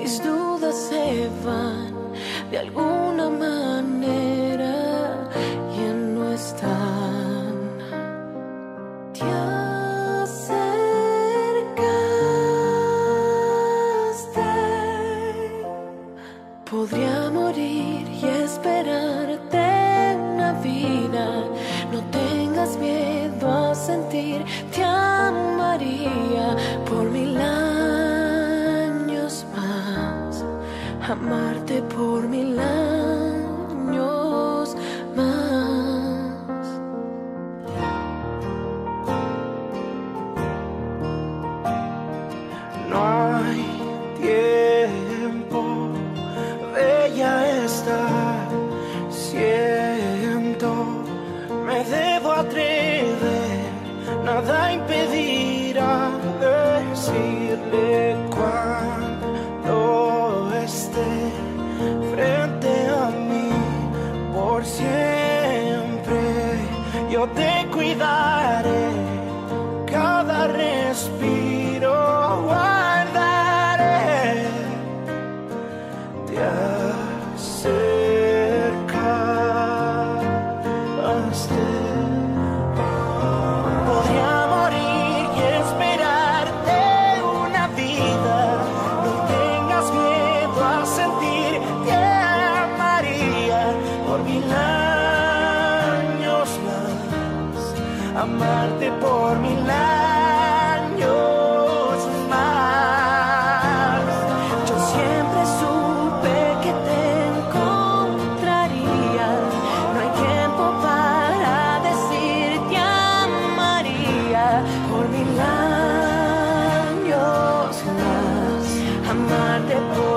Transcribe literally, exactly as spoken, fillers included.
mis dudas se van de alguna manera, ya no están. Te acercaste. Podría morir y esperarte una vida. No tengas miedo a sentir, te amaría por mil años más, amarte por mil años más. No hay tiempo, bella está, siento, me debo atrever, nada impedirá decirle cuando esté frente a mí. Por siempre yo te cuidaré, cada respiro guardaré. Te acercaste. Podría morir y esperarte una vida. No tengas miedo a sentir, te amaría por mil años más, amarte por mil años más. Yo siempre supe que te encontraría. No hay tiempo para decir te amaría por mil años más, amarte por